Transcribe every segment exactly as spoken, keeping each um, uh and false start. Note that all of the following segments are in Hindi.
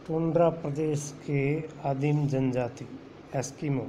टुंड्रा प्रदेश के आदिम जनजाति एस्किमो।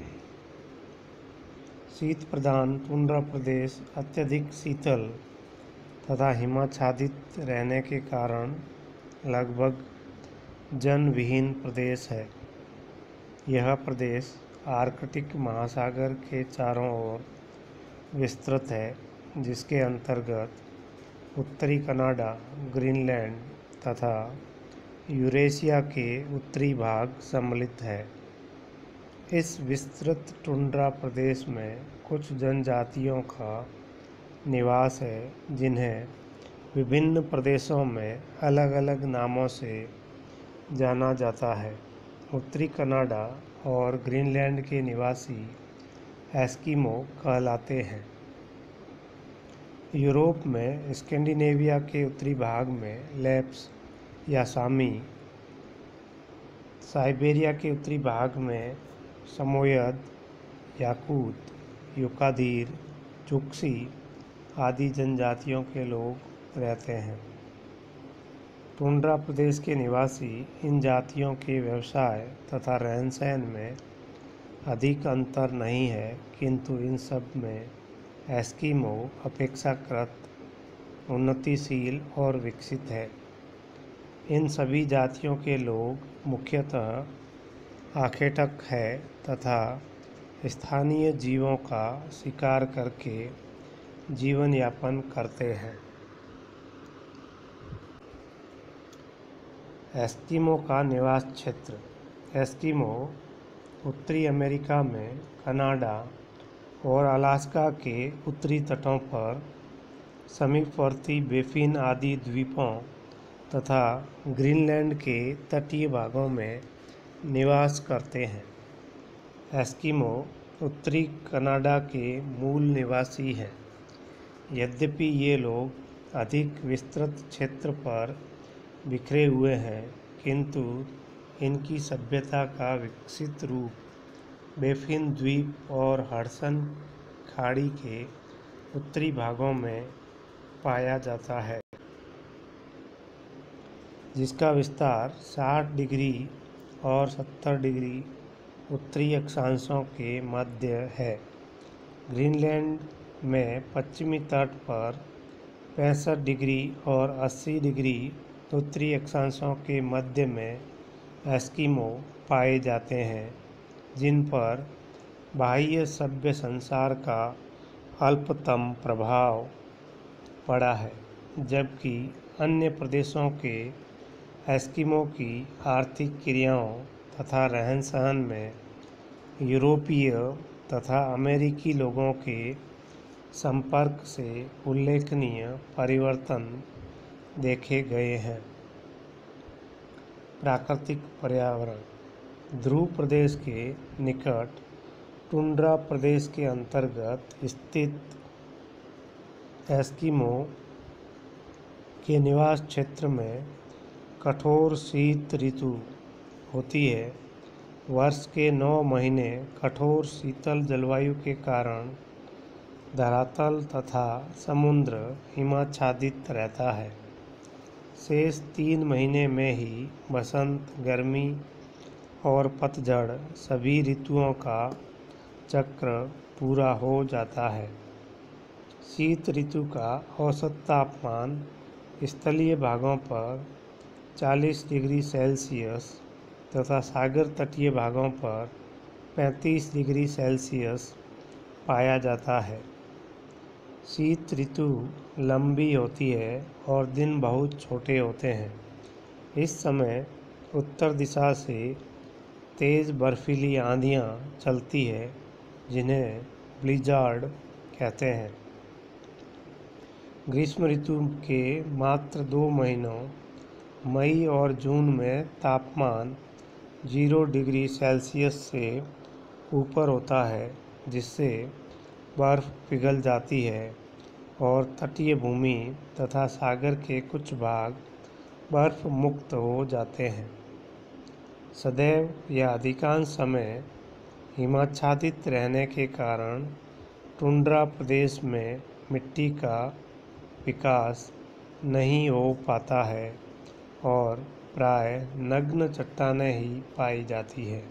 शीत प्रधान टुंड्रा प्रदेश अत्यधिक शीतल तथा हिमाच्छादित रहने के कारण लगभग जनविहीन प्रदेश है। यह प्रदेश आर्कटिक महासागर के चारों ओर विस्तृत है, जिसके अंतर्गत उत्तरी कनाडा, ग्रीनलैंड तथा यूरेशिया के उत्तरी भाग सम्मिलित है। इस विस्तृत टुंड्रा प्रदेश में कुछ जनजातियों का निवास है, जिन्हें विभिन्न प्रदेशों में अलग अलग नामों से जाना जाता है। उत्तरी कनाडा और ग्रीनलैंड के निवासी एस्किमो कहलाते हैं। यूरोप में स्कैंडिनेविया के उत्तरी भाग में लैप्स या सामी, साइबेरिया के उत्तरी भाग में समोयद, याकूत, युकादीर, चुक्सी आदि जनजातियों के लोग रहते हैं। टुंड्रा प्रदेश के निवासी इन जातियों के व्यवसाय तथा रहन सहन में अधिक अंतर नहीं है, किंतु इन सब में एस्किमो अपेक्षाकृत उन्नतिशील और विकसित है। इन सभी जातियों के लोग मुख्यतः आखेटक है तथा स्थानीय जीवों का शिकार करके जीवन यापन करते हैं। एस्किमो का निवास क्षेत्र। एस्किमो उत्तरी अमेरिका में कनाडा और अलास्का के उत्तरी तटों पर समीपवर्ती बेफिन आदि द्वीपों तथा ग्रीनलैंड के तटीय भागों में निवास करते हैं। एस्किमो उत्तरी कनाडा के मूल निवासी हैं। यद्यपि ये लोग अधिक विस्तृत क्षेत्र पर बिखरे हुए हैं, किंतु इनकी सभ्यता का विकसित रूप बेफिन द्वीप और हडसन खाड़ी के उत्तरी भागों में पाया जाता है, जिसका विस्तार साठ डिग्री और सत्तर डिग्री उत्तरी अक्षांशों के मध्य है। ग्रीनलैंड में पश्चिमी तट पर पैंसठ डिग्री और अस्सी डिग्री उत्तरी अक्षांशों के मध्य में एस्किमो पाए जाते हैं, जिन पर बाह्य सभ्य संसार का अल्पतम प्रभाव पड़ा है, जबकि अन्य प्रदेशों के एस्किमो की आर्थिक क्रियाओं तथा रहन सहन में यूरोपीय तथा अमेरिकी लोगों के संपर्क से उल्लेखनीय परिवर्तन देखे गए हैं। प्राकृतिक पर्यावरण। ध्रुव प्रदेश के निकट टुंड्रा प्रदेश के अंतर्गत स्थित एस्किमो के निवास क्षेत्र में कठोर शीत ऋतु होती है। वर्ष के नौ महीने कठोर शीतल जलवायु के कारण धरातल तथा समुद्र हिमाच्छादित रहता है। शेष तीन महीने में ही बसंत, गर्मी और पतझड़ सभी ऋतुओं का चक्र पूरा हो जाता है। शीत ऋतु का औसत तापमान स्थलीय भागों पर चालीस डिग्री सेल्सियस तथा सागर तटीय भागों पर पैंतीस डिग्री सेल्सियस पाया जाता है। शीत ऋतु लंबी होती है और दिन बहुत छोटे होते हैं। इस समय उत्तर दिशा से तेज़ बर्फीली आंधियाँ चलती है, जिन्हें ब्लिज़ार्ड कहते हैं। ग्रीष्म ऋतु के मात्र दो महीनों मई और जून में तापमान जीरो डिग्री सेल्सियस से ऊपर होता है, जिससे बर्फ़ पिघल जाती है और तटीय भूमि तथा सागर के कुछ भाग बर्फ़ मुक्त हो जाते हैं। सदैव या अधिकांश समय हिमाच्छादित रहने के कारण टुंड्रा प्रदेश में मिट्टी का विकास नहीं हो पाता है और प्राय नग्न चट्टानें ही पाई जाती है।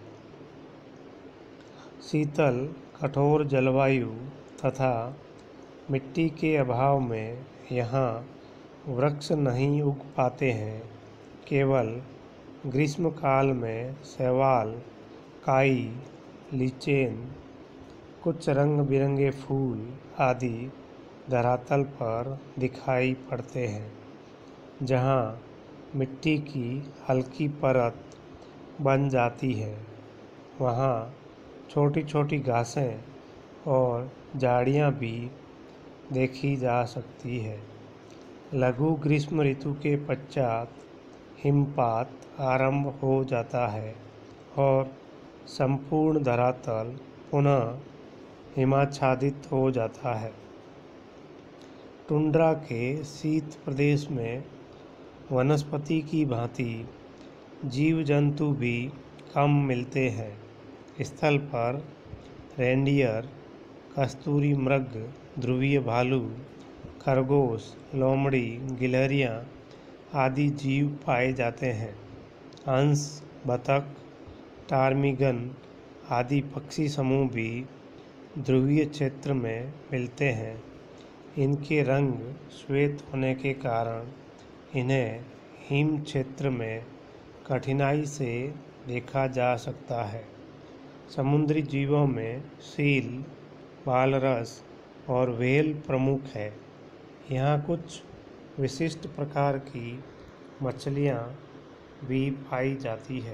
शीतल कठोर जलवायु तथा मिट्टी के अभाव में यहाँ वृक्ष नहीं उग पाते हैं। केवल ग्रीष्मकाल में शैवाल, काई, लीचेन, कुछ रंग बिरंगे फूल आदि धरातल पर दिखाई पड़ते हैं, जहाँ मिट्टी की हल्की परत बन जाती है। वहाँ छोटी छोटी घासें और झाड़ियाँ भी देखी जा सकती है। लघु ग्रीष्म ऋतु के पश्चात हिमपात आरंभ हो जाता है और संपूर्ण धरातल पुनः हिमाच्छादित हो जाता है। टुंड्रा के शीत प्रदेश में वनस्पति की भांति जीव जंतु भी कम मिलते हैं। स्थल पर रेंडियर, कस्तूरी मृग, ध्रुवीय भालू, खरगोश, लोमड़ी, गिलहरियाँ आदि जीव पाए जाते हैं। हंस, बतख, टार्मिगन आदि पक्षी समूह भी ध्रुवीय क्षेत्र में मिलते हैं। इनके रंग श्वेत होने के कारण इन्हें हिम क्षेत्र में कठिनाई से देखा जा सकता है। समुद्री जीवों में सील, वालरस और व्हेल प्रमुख है। यहाँ कुछ विशिष्ट प्रकार की मछलियाँ भी पाई जाती है।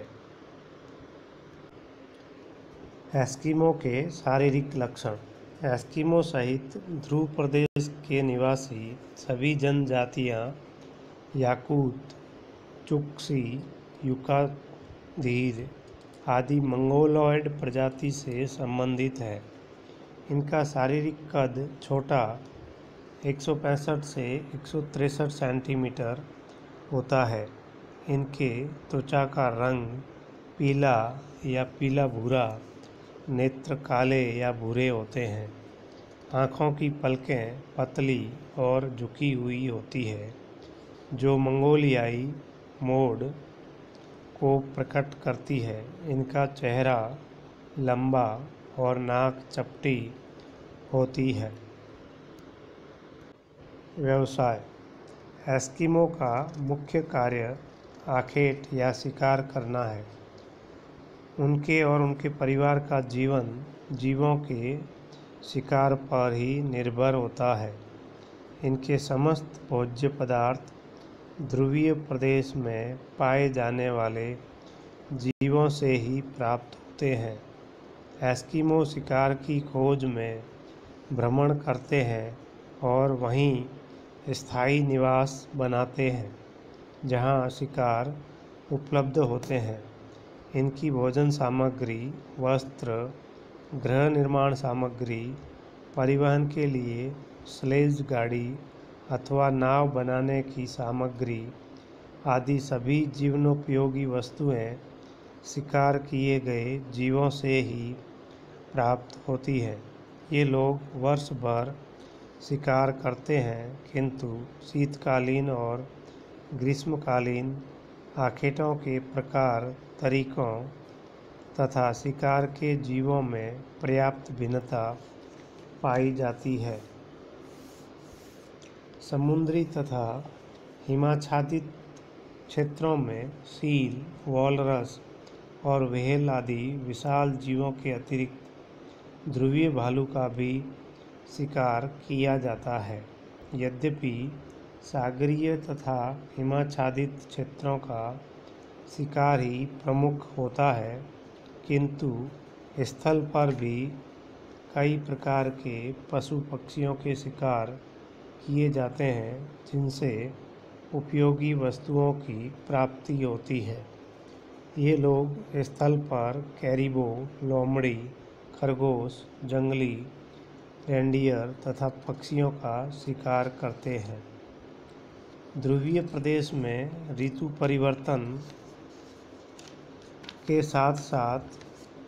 एस्किमो के शारीरिक लक्षण। एस्किमो सहित ध्रुव प्रदेश के निवासी सभी जनजातियाँ याकूत, चुक्सी, युकाधीर आदि मंगोलॉयड प्रजाति से संबंधित है। इनका शारीरिक कद छोटा एक सौ पैंसठ से एक सौ तिरसठ सेंटीमीटर होता है। इनके त्वचा का रंग पीला या पीला भूरा, नेत्र काले या भूरे होते हैं। आँखों की पलकें पतली और झुकी हुई होती है, जो मंगोलियाई मोड को प्रकट करती है। इनका चेहरा लंबा और नाक चपटी होती है। व्यवसाय। एस्किमो का मुख्य कार्य आखेट या शिकार करना है। उनके और उनके परिवार का जीवन जीवों के शिकार पर ही निर्भर होता है। इनके समस्त भोज्य पदार्थ ध्रुवीय प्रदेश में पाए जाने वाले जीवों से ही प्राप्त होते हैं। एस्किमो शिकार की खोज में भ्रमण करते हैं और वहीं स्थायी निवास बनाते हैं, जहां शिकार उपलब्ध होते हैं। इनकी भोजन सामग्री, वस्त्र, गृह निर्माण सामग्री, परिवहन के लिए स्लेज गाड़ी अथवा नाव बनाने की सामग्री आदि सभी जीवनोपयोगी वस्तुएं शिकार किए गए जीवों से ही प्राप्त होती है। ये लोग वर्ष भर शिकार करते हैं, किंतु शीतकालीन और ग्रीष्मकालीन आखेटों के प्रकार, तरीकों तथा शिकार के जीवों में पर्याप्त भिन्नता पाई जाती है। समुद्री तथा हिमाच्छादित क्षेत्रों में सील, वॉलरस और व्हेल आदि विशाल जीवों के अतिरिक्त ध्रुवीय भालू का भी शिकार किया जाता है। यद्यपि सागरीय तथा हिमाच्छादित क्षेत्रों का शिकार ही प्रमुख होता है, किंतु स्थल पर भी कई प्रकार के पशु पक्षियों के शिकार किए जाते हैं, जिनसे उपयोगी वस्तुओं की प्राप्ति होती है। ये लोग स्थल पर कैरिबो, लोमड़ी, खरगोश, जंगली रेंडियर तथा पक्षियों का शिकार करते हैं। ध्रुवीय प्रदेश में ऋतु परिवर्तन के साथ साथ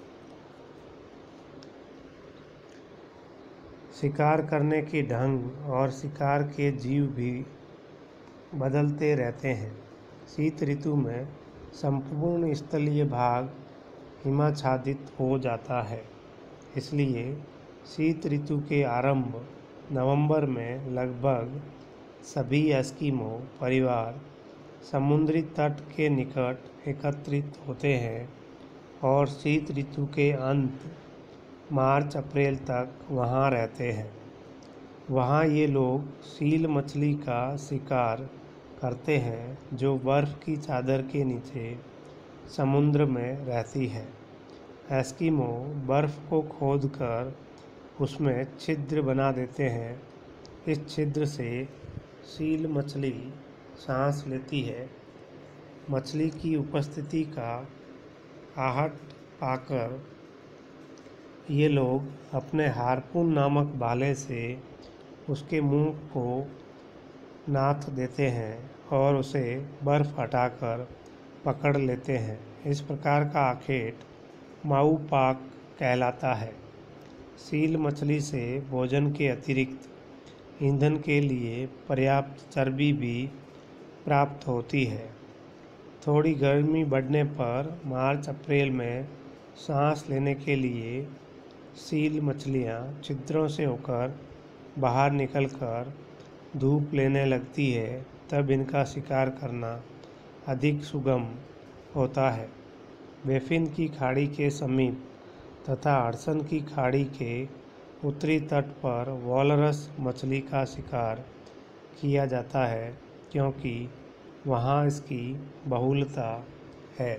शिकार करने के ढंग और शिकार के जीव भी बदलते रहते हैं। शीत ऋतु में संपूर्ण स्थलीय भाग हिमाच्छादित हो जाता है। इसलिए शीत ऋतु के आरंभ नवंबर में लगभग सभी एस्किमो परिवार समुद्री तट के निकट एकत्रित होते हैं और शीत ऋतु के अंत मार्च अप्रैल तक वहाँ रहते हैं। वहाँ ये लोग सील मछली का शिकार करते हैं जो बर्फ़ की चादर के नीचे समुद्र में रहती है। एस्किमो बर्फ़ को खोदकर उसमें छिद्र बना देते हैं। इस छिद्र से सील मछली सांस लेती है। मछली की उपस्थिति का आहट पाकर ये लोग अपने हार्पून नामक भाले से उसके मुंह को नाथ देते हैं और उसे बर्फ़ हटाकर पकड़ लेते हैं। इस प्रकार का आखेट माऊ पाक कहलाता है। सील मछली से भोजन के अतिरिक्त ईंधन के लिए पर्याप्त चर्बी भी प्राप्त होती है। थोड़ी गर्मी बढ़ने पर मार्च अप्रैल में सांस लेने के लिए सील मछलियाँ छिद्रों से होकर बाहर निकलकर धूप लेने लगती है। तब इनका शिकार करना अधिक सुगम होता है। बेफिन की खाड़ी के समीप तथा हडसन की खाड़ी के उत्तरी तट पर वॉलरस मछली का शिकार किया जाता है क्योंकि वहाँ इसकी बहुलता है।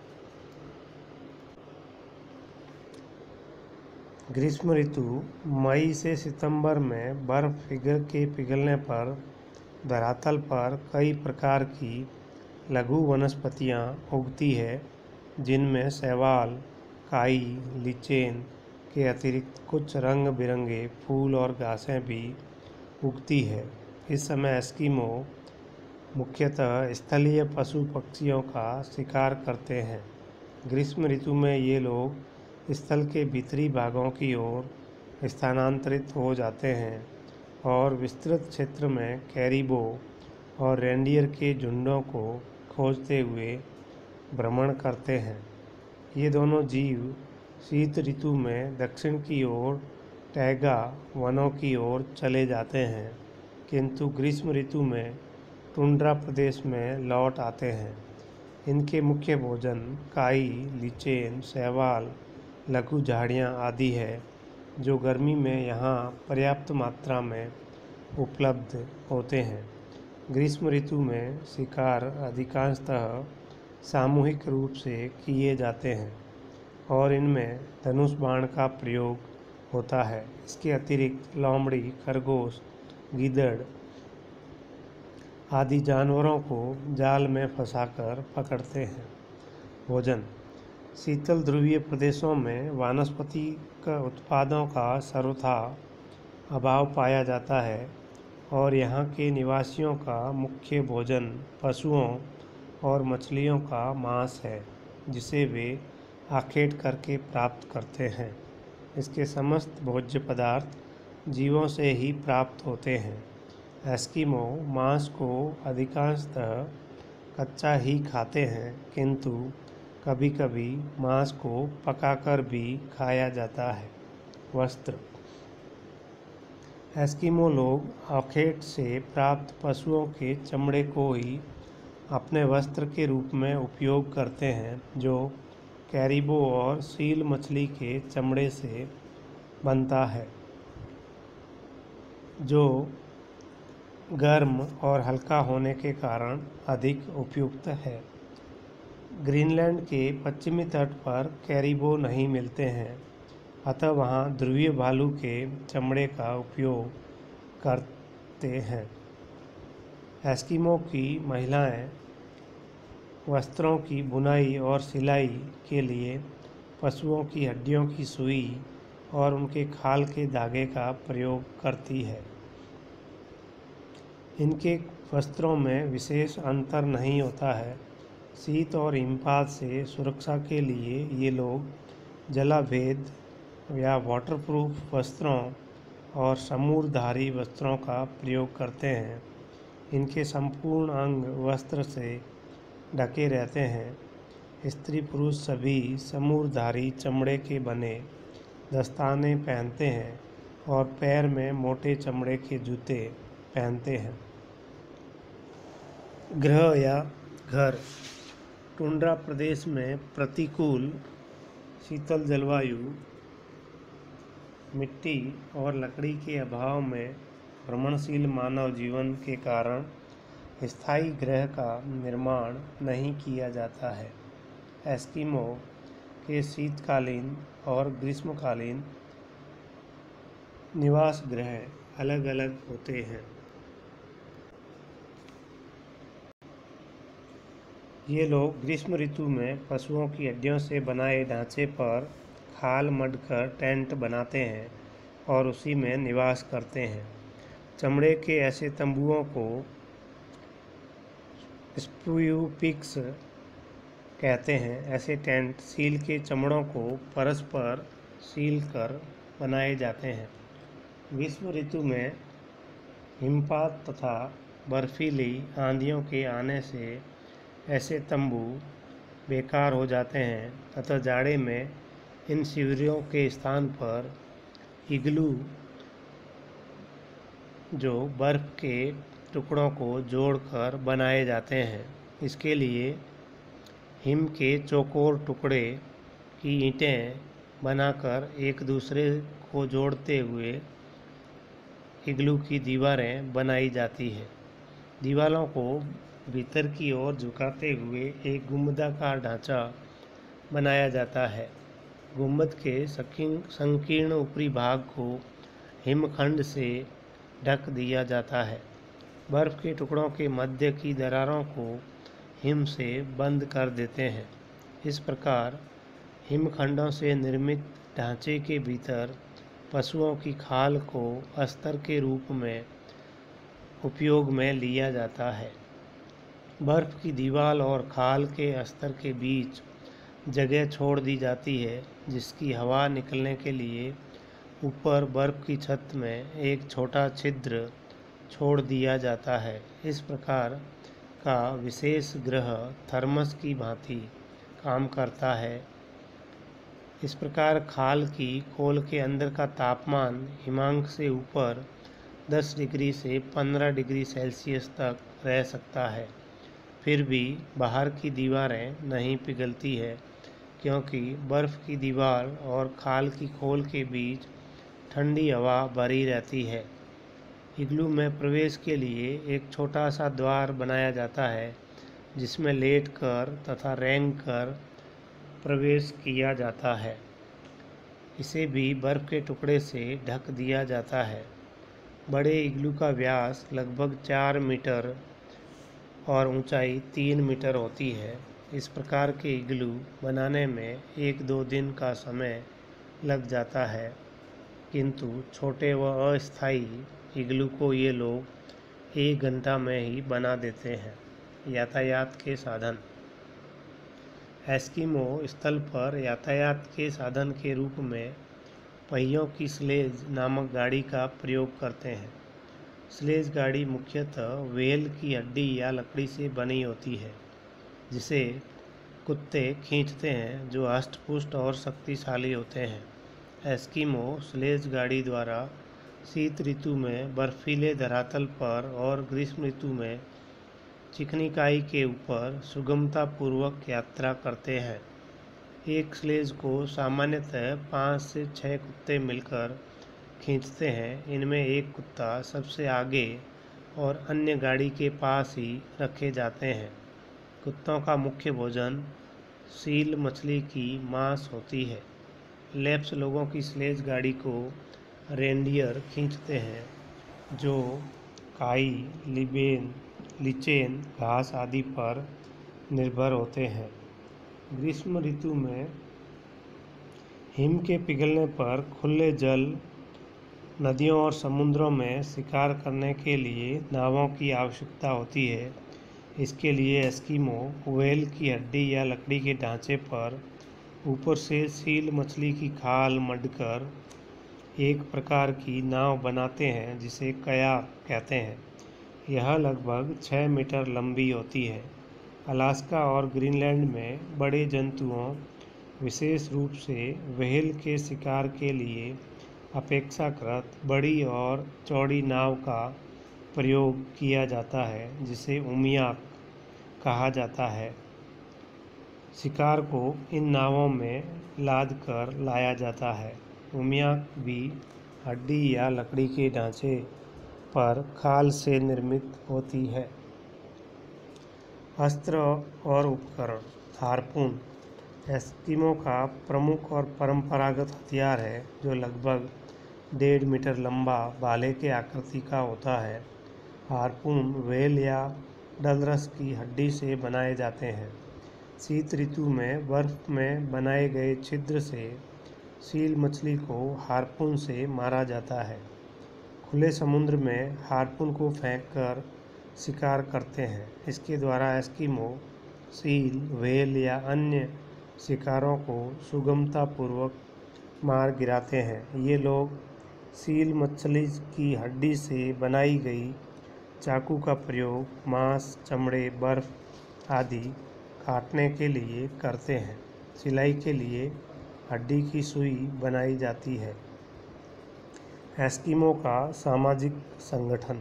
ग्रीष्म ऋतु मई से सितंबर में बर्फ़ पिघल के पिघलने पर धरातल पर कई प्रकार की लघु वनस्पतियाँ उगती है जिनमें शैवाल, काई, लिचेन के अतिरिक्त कुछ रंग बिरंगे फूल और घासें भी उगती है। इस समय एस्किमो मुख्यतः स्थलीय पशु पक्षियों का शिकार करते हैं। ग्रीष्म ऋतु में ये लोग स्थल के भीतरी भागों की ओर स्थानांतरित हो जाते हैं और विस्तृत क्षेत्र में कैरिबो और रेंडियर के झुंडों को खोजते हुए भ्रमण करते हैं। ये दोनों जीव शीत ऋतु में दक्षिण की ओर टैगा वनों की ओर चले जाते हैं किंतु ग्रीष्म ऋतु में टुंड्रा प्रदेश में लौट आते हैं। इनके मुख्य भोजन काई, लिचेन, शैवाल, लघु झाड़ियाँ आदि है जो गर्मी में यहाँ पर्याप्त मात्रा में उपलब्ध होते हैं। ग्रीष्म ऋतु में शिकार अधिकांशतः सामूहिक रूप से किए जाते हैं और इनमें धनुष बाण का प्रयोग होता है। इसके अतिरिक्त लोमड़ी, खरगोश, गीदड़ आदि जानवरों को जाल में फंसाकर पकड़ते हैं। भोजन शीतल ध्रुवीय प्रदेशों में वानस्पतिक उत्पादों का सर्वथा अभाव पाया जाता है और यहाँ के निवासियों का मुख्य भोजन पशुओं और मछलियों का मांस है जिसे वे आखेट करके प्राप्त करते हैं। इसके समस्त भोज्य पदार्थ जीवों से ही प्राप्त होते हैं। एस्किमो मांस को अधिकांशतः कच्चा ही खाते हैं किंतु कभी कभी मांस को पकाकर भी खाया जाता है। वस्त्र एस्किमो लोग आखेट से प्राप्त पशुओं के चमड़े को ही अपने वस्त्र के रूप में उपयोग करते हैं जो कैरिबो और सील मछली के चमड़े से बनता है जो गर्म और हल्का होने के कारण अधिक उपयुक्त है। ग्रीनलैंड के पश्चिमी तट पर कैरिबो नहीं मिलते हैं अतः वहाँ ध्रुवीय भालू के चमड़े का उपयोग करते हैं। एस्किमो की महिलाएं वस्त्रों की बुनाई और सिलाई के लिए पशुओं की हड्डियों की सुई और उनके खाल के धागे का प्रयोग करती है। इनके वस्त्रों में विशेष अंतर नहीं होता है। शीत और हिमपात से सुरक्षा के लिए ये लोग जलाभेद या वाटरप्रूफ वस्त्रों और समूरधारी वस्त्रों का प्रयोग करते हैं। इनके संपूर्ण अंग वस्त्र से ढके रहते हैं। स्त्री पुरुष सभी समूरधारी चमड़े के बने दस्ताने पहनते हैं और पैर में मोटे चमड़े के जूते पहनते हैं। गृह या घर। टुंड्रा प्रदेश में प्रतिकूल शीतल जलवायु, मिट्टी और लकड़ी के अभाव में भ्रमणशील मानव जीवन के कारण स्थायी गृह का निर्माण नहीं किया जाता है। एस्किमो के शीतकालीन और ग्रीष्मकालीन निवास गृह अलग अलग होते हैं। ये लोग ग्रीष्म ऋतु में पशुओं की हड्डियों से बनाए ढांचे पर खाल मढ़कर टेंट बनाते हैं और उसी में निवास करते हैं। चमड़े के ऐसे तंबुओं को स्प्रू पिक्स कहते हैं। ऐसे टेंट सील के चमड़ों को परस्पर सील कर बनाए जाते हैं। ग्रीष्म ऋतु में हिमपात तथा बर्फीली आंधियों के आने से ऐसे तंबू बेकार हो जाते हैं तथा जाड़े में इन शिविरों के स्थान पर इग्लू, जो बर्फ़ के टुकड़ों को जोड़कर बनाए जाते हैं। इसके लिए हिम के चौकोर टुकड़े की ईंटें बनाकर एक दूसरे को जोड़ते हुए इग्लू की दीवारें बनाई जाती है। दीवारों को भीतर की ओर झुकाते हुए एक गुंबदाकार ढांचा बनाया जाता है। गुंबद के संकीर्ण ऊपरी भाग को हिमखंड से ढक दिया जाता है। बर्फ़ के टुकड़ों के मध्य की दरारों को हिम से बंद कर देते हैं। इस प्रकार हिमखंडों से निर्मित ढांचे के भीतर पशुओं की खाल को अस्तर के रूप में उपयोग में लिया जाता है। बर्फ़ की दीवार और खाल के अस्तर के बीच जगह छोड़ दी जाती है, जिसकी हवा निकलने के लिए ऊपर बर्फ़ की छत में एक छोटा छिद्र छोड़ दिया जाता है। इस प्रकार का विशेष गृह थर्मस की भांति काम करता है। इस प्रकार खाल की खोल के अंदर का तापमान हिमांक से ऊपर दस डिग्री से पंद्रह डिग्री सेल्सियस तक रह सकता है। फिर भी बाहर की दीवारें नहीं पिघलती है, क्योंकि बर्फ़ की दीवार और खाल की खोल के बीच ठंडी हवा भरी रहती है। इग्लू में प्रवेश के लिए एक छोटा सा द्वार बनाया जाता है, जिसमें लेटकर तथा रेंग कर प्रवेश किया जाता है। इसे भी बर्फ़ के टुकड़े से ढक दिया जाता है। बड़े इग्लू का व्यास लगभग चार मीटर और ऊंचाई तीन मीटर होती है। इस प्रकार के इग्लू बनाने में एक दो दिन का समय लग जाता है, किंतु छोटे व अस्थायी इग्लू को ये लोग एक घंटा में ही बना देते हैं। यातायात के साधन। एस्किमो स्थल पर यातायात के साधन के रूप में पहियों की स्लेज नामक गाड़ी का प्रयोग करते हैं। स्लेज गाड़ी मुख्यतः व्हेल की हड्डी या लकड़ी से बनी होती है, जिसे कुत्ते खींचते हैं, जो हष्ट-पुष्ट और शक्तिशाली होते हैं। एस्किमो स्लेज गाड़ी द्वारा शीत ऋतु में बर्फीले धरातल पर और ग्रीष्म ऋतु में चिकनी काई के ऊपर सुगमतापूर्वक यात्रा करते हैं। एक स्लेज को सामान्यतः पाँच से छः कुत्ते मिलकर खींचते हैं। इनमें एक कुत्ता सबसे आगे और अन्य गाड़ी के पास ही रखे जाते हैं। कुत्तों का मुख्य भोजन सील मछली की मांस होती है। लेप्स लोगों की स्लेज गाड़ी को रेनडियर खींचते हैं, जो काई, लिबेन, लिचेन घास आदि पर निर्भर होते हैं। ग्रीष्म ऋतु में हिम के पिघलने पर खुले जल, नदियों और समुद्रों में शिकार करने के लिए नावों की आवश्यकता होती है। इसके लिए एस्किमो व्हेल की हड्डी या लकड़ी के ढांचे पर ऊपर से सील मछली की खाल मढ़कर एक प्रकार की नाव बनाते हैं, जिसे कयाक कहते हैं। यह लगभग छः मीटर लंबी होती है। अलास्का और ग्रीनलैंड में बड़े जंतुओं, विशेष रूप से व्हेल के शिकार के लिए अपेक्षाकृत बड़ी और चौड़ी नाव का प्रयोग किया जाता है, जिसे उमियाक कहा जाता है। शिकार को इन नावों में लाद कर लाया जाता है। उमियाक भी हड्डी या लकड़ी के ढांचे पर खाल से निर्मित होती है। अस्त्र और उपकरण। हार्पून एस्किमो का प्रमुख और परंपरागत हथियार है, जो लगभग डेढ़ मीटर लंबा भाले के आकृति का होता है। हार्पून व्हेल या डलरस की हड्डी से बनाए जाते हैं। शीत ऋतु में बर्फ में बनाए गए छिद्र से सील मछली को हार्पून से मारा जाता है। खुले समुद्र में हार्पून को फेंककर शिकार करते हैं। इसके द्वारा एस्किमो सील, व्हेल या अन्य शिकारों को सुगमतापूर्वक मार गिराते हैं। ये लोग सील मछली की हड्डी से बनाई गई चाकू का प्रयोग मांस, चमड़े, बर्फ आदि काटने के लिए करते हैं। सिलाई के लिए हड्डी की सुई बनाई जाती है। एस्किमो का सामाजिक संगठन।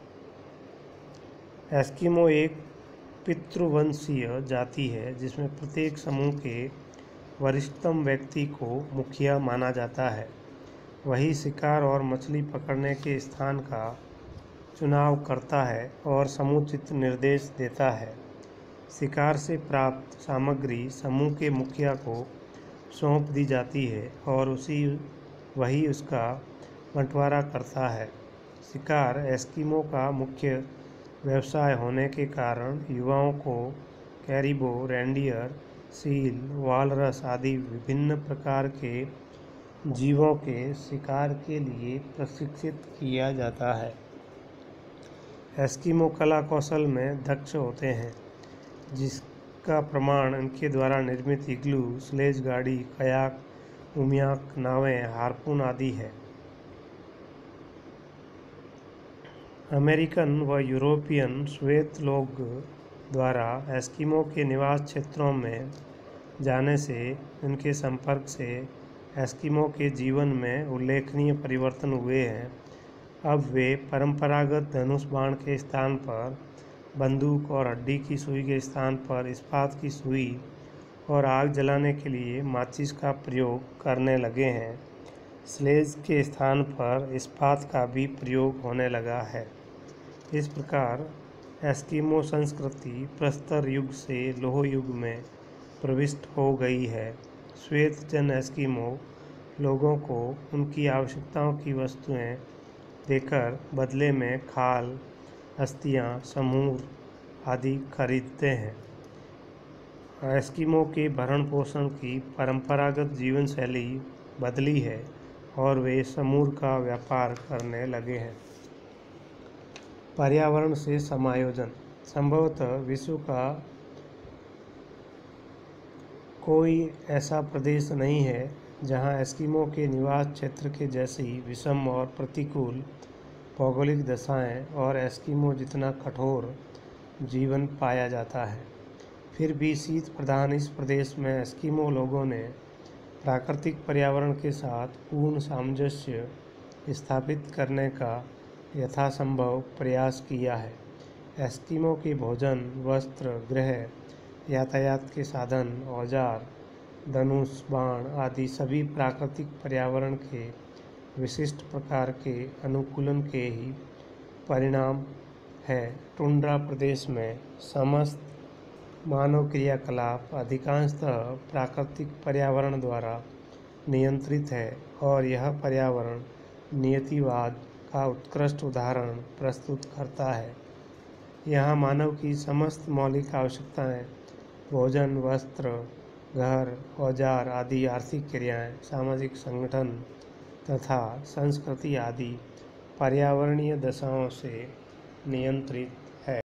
एस्किमो एक पितृवंशीय जाति है, जिसमें प्रत्येक समूह के वरिष्ठतम व्यक्ति को मुखिया माना जाता है। वही शिकार और मछली पकड़ने के स्थान का चुनाव करता है और समुचित निर्देश देता है। शिकार से प्राप्त सामग्री समूह के मुखिया को सौंप दी जाती है और उसी वही उसका बंटवारा करता है। शिकार एस्किमो का मुख्य व्यवसाय होने के कारण युवाओं को कैरिबो, रेंडियर, सील, वालरस आदि विभिन्न प्रकार के जीवों के शिकार के लिए प्रशिक्षित किया जाता है। एस्किमो कला कौशल में दक्ष होते हैं, जिसका प्रमाण इनके द्वारा निर्मित इग्लू, स्लेज गाड़ी, कयाक, उमियाक नावें, हार्पून आदि है। अमेरिकन व यूरोपियन श्वेत लोग द्वारा एस्किमो के निवास क्षेत्रों में जाने से, उनके संपर्क से एस्किमो के जीवन में उल्लेखनीय परिवर्तन हुए हैं। अब वे परंपरागत धनुष बाण के स्थान पर बंदूक और हड्डी की सुई के स्थान पर इस्पात की सुई और आग जलाने के लिए माचिस का प्रयोग करने लगे हैं। स्लेज के स्थान पर इस्पात का भी प्रयोग होने लगा है। इस प्रकार एस्किमो संस्कृति प्रस्तर युग से लोह युग में प्रविष्ट हो गई है। श्वेत जन एस्किमो लोगों को उनकी आवश्यकताओं की वस्तुएं देकर बदले में खाल, अस्थियां, समूर आदि खरीदते हैं। एस्किमो के भरण पोषण की परंपरागत जीवन शैली बदली है और वे समूर का व्यापार करने लगे हैं। पर्यावरण से समायोजन। संभवतः विश्व का कोई ऐसा प्रदेश नहीं है जहां एस्किमो के निवास क्षेत्र के जैसी विषम और प्रतिकूल भौगोलिक दशाएं और एस्किमो जितना कठोर जीवन पाया जाता है। फिर भी शीत प्रधान इस प्रदेश में एस्किमो लोगों ने प्राकृतिक पर्यावरण के साथ पूर्ण सामंजस्य स्थापित करने का यथासंभव प्रयास किया है। एस्किमो के भोजन, वस्त्र, गृह, यातायात के साधन, औजार, धनुष, बाण आदि सभी प्राकृतिक पर्यावरण के विशिष्ट प्रकार के अनुकूलन के ही परिणाम है। टुंड्रा प्रदेश में समस्त मानव क्रियाकलाप अधिकांशतः प्राकृतिक पर्यावरण द्वारा नियंत्रित है और यह पर्यावरण नियतिवाद का उत्कृष्ट उदाहरण प्रस्तुत करता है। यहाँ मानव की समस्त मौलिक आवश्यकताएं, भोजन, वस्त्र, घर, औजार आदि आर्थिक क्रियाएं, सामाजिक संगठन तथा संस्कृति आदि पर्यावरणीय दशाओं से नियंत्रित